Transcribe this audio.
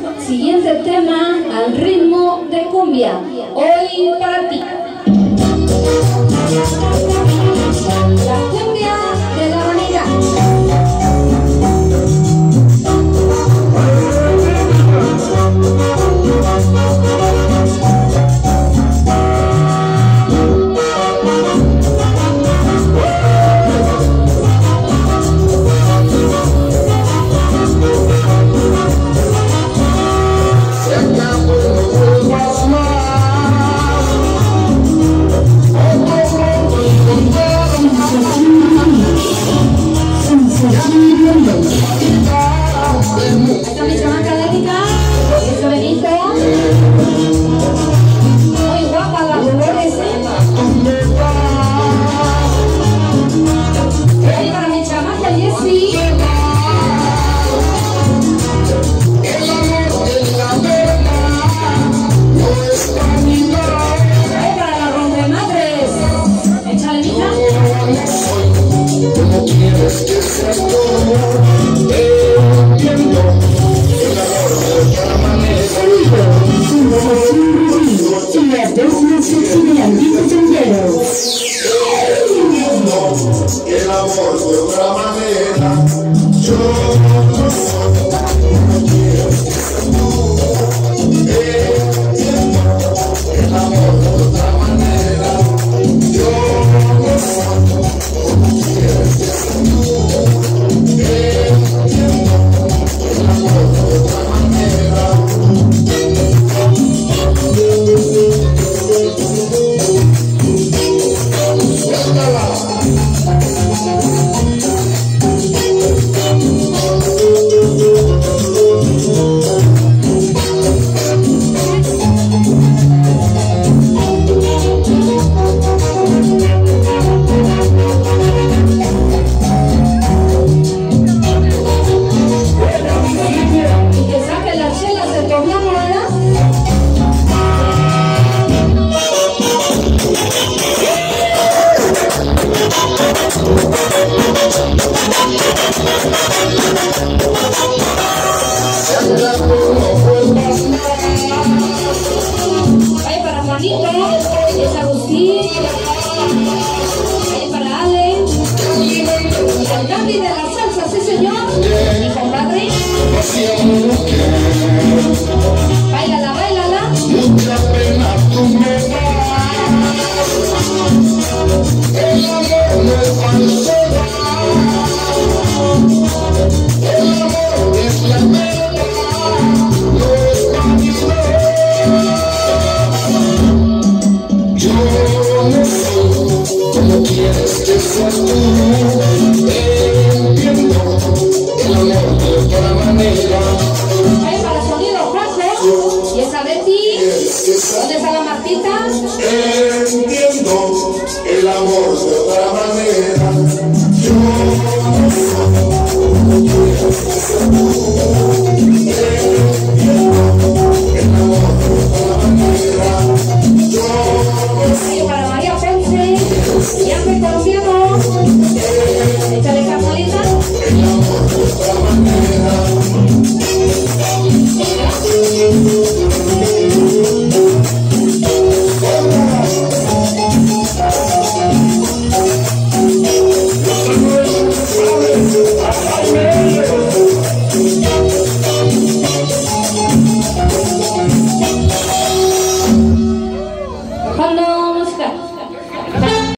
Siguiente tema al ritmo de cumbia. Hoy para ti. La cumbia de la vanidad. Esta misión académica, eso Benito. Muy guapa la Dolores, y para mi chamaca Jessie. Para la rompemadres. Échale, mija. ¿Cómo quieres que sea todo? Entiendo el amor de otra manera. Las dos más sexy de Andrés Sendero. Entiendo el amor de otra manera. Yo no soy como quieres que sea tú. Entiendo el amor de otra manera. Yo no soy como quieres que sea tú. Entiendo el amor de otra manera. Suéltala. Y que saque las chelas de Tobiano, ¿verdad? Ahí para Juanito, es Agustín, ahí para Ale, el Gandhi de la salsa, sí señor, mi compadre. Báilala, báilala. Mucha pena tú me das. El amor no es falsedad. El amor es la verdad. No es vanidad. Yo no soy como quieres que seas tú. Entiendo el amor de otra manera. Ahí para el sonido Juanjo, y esa Betty, ¿dónde está la Martita? Entiendo el amor de otra manera. Yo no soy como quieres que sea tú. Entiendo el amor de otra manera. Yo no soy Ahí para María Ponce, y Ángel Colombiano, échale Carmelita. el amor de otra manera. Cuando